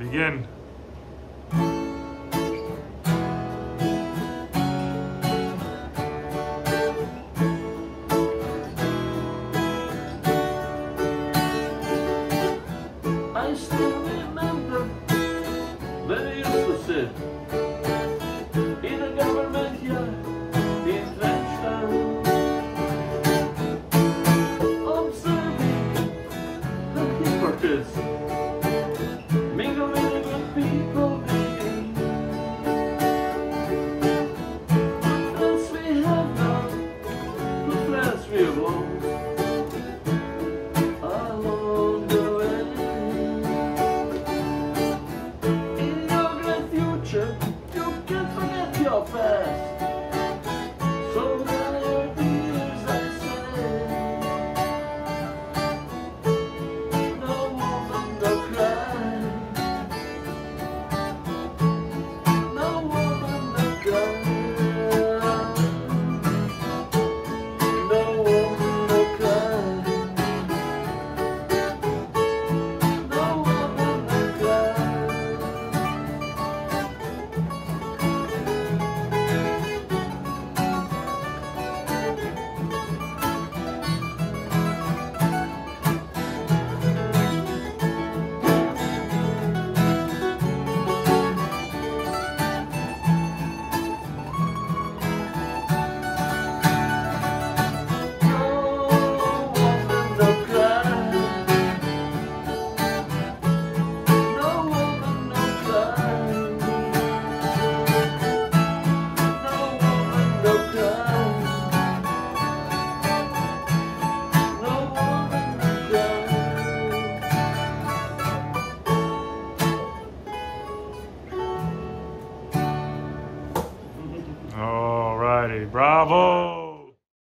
Begin. I still remember when we used to sit in a government yard in Trenchtown, observing the hypocrites mingle with the good people, baby. The friends we have now, the friends we have lost. You can't forget your past. So dry your tears, I say. No woman, no cry. No woman, no cry. No woman, no cry. No woman, no cry. Alrighty, bravo.